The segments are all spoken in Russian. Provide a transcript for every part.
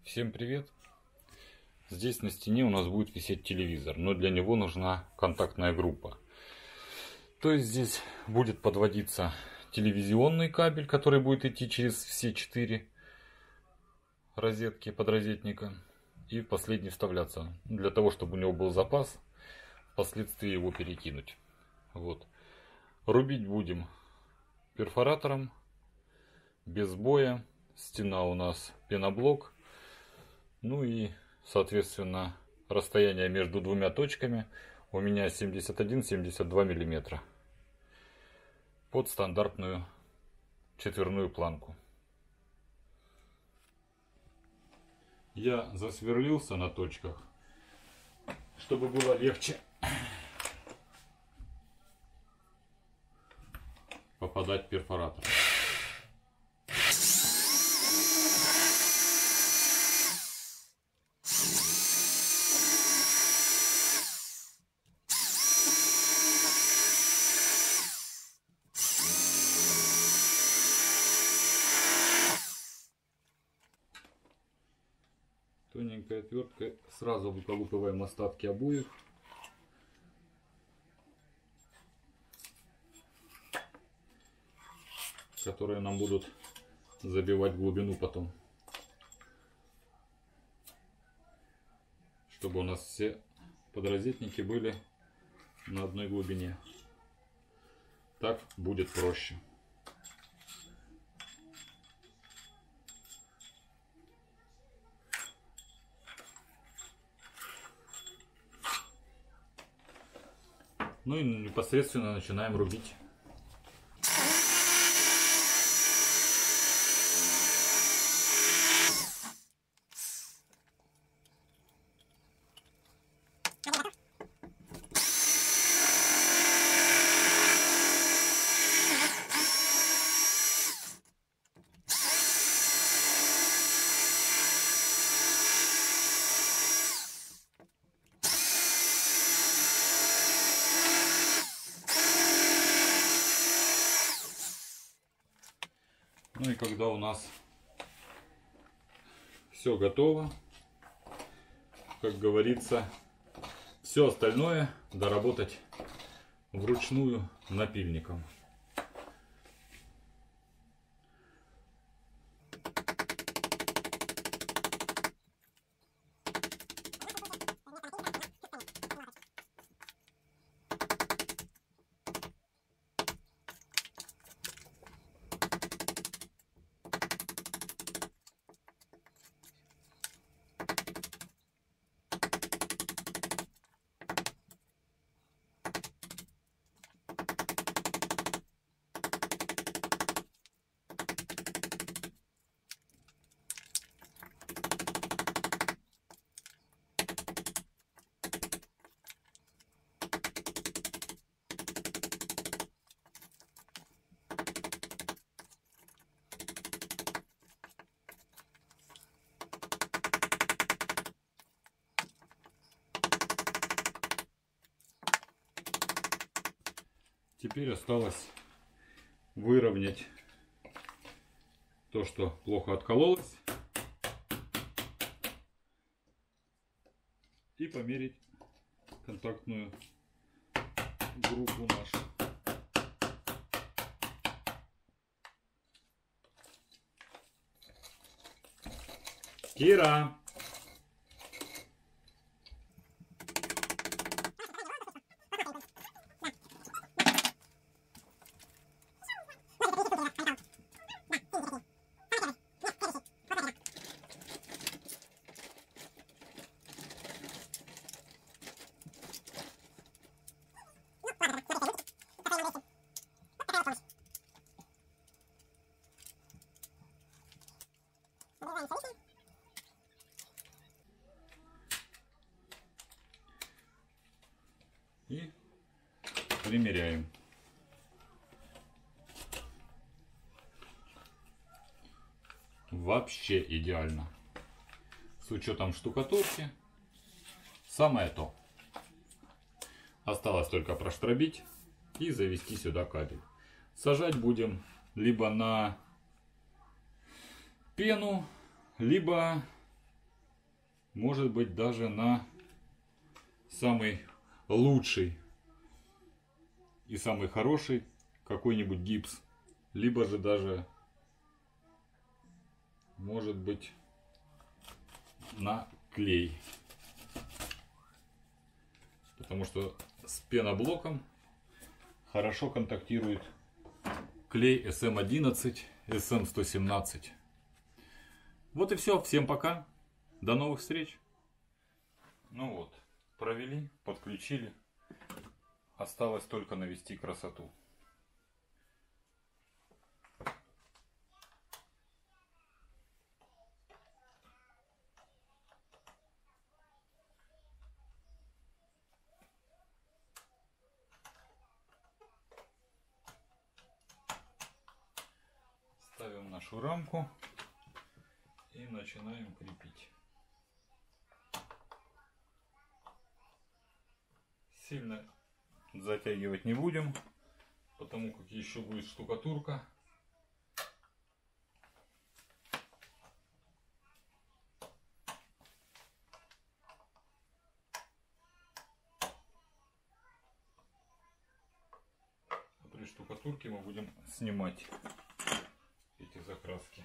Всем привет! Здесь на стене у нас будет висеть телевизор, но для него нужна контактная группа. То есть здесь будет подводиться телевизионный кабель, который будет идти через все 4 розетки подрозетника, и в последний вставляться, для того, чтобы у него был запас, впоследствии его перекинуть. Вот. Рубить будем перфоратором, без боя. Стена у нас пеноблок. Ну и, соответственно, расстояние между двумя точками у меня 71-72 мм. Под стандартную четверную планку. Я засверлился на точках, чтобы было легче попадать в перфоратор. Тоненькой отверткой сразу выколупываем остатки обоев. Которые нам будут забивать глубину потом. Чтобы у нас все подрозетники были на одной глубине. Так будет проще. Ну и непосредственно начинаем рубить. Ну и когда у нас все готово, как говорится, все остальное доработать вручную напильником. Теперь осталось выровнять то, что плохо откололось, и померить контактную группу нашу. Кира! И примеряем. Вообще идеально. С учетом штукатурки. Самое то. Осталось только проштробить и завести сюда кабель. Сажать будем либо на пену, либо может быть даже на самый лучший и самый хороший какой-нибудь гипс, либо же даже может быть на клей, потому что с пеноблоком хорошо контактирует клей SM11, SM117. Вот и все. Всем пока. До новых встреч. Ну вот, провели, подключили. Осталось только навести красоту. Ставим нашу рамку и начинаем крепить. Сильно затягивать не будем, потому как еще будет штукатурка. А при штукатурке мы будем снимать эти закраски.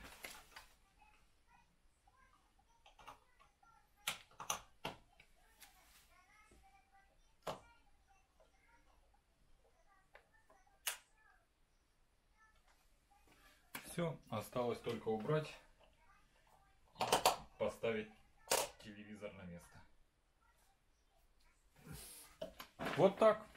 Все, осталось только убрать и поставить телевизор на место. Вот так.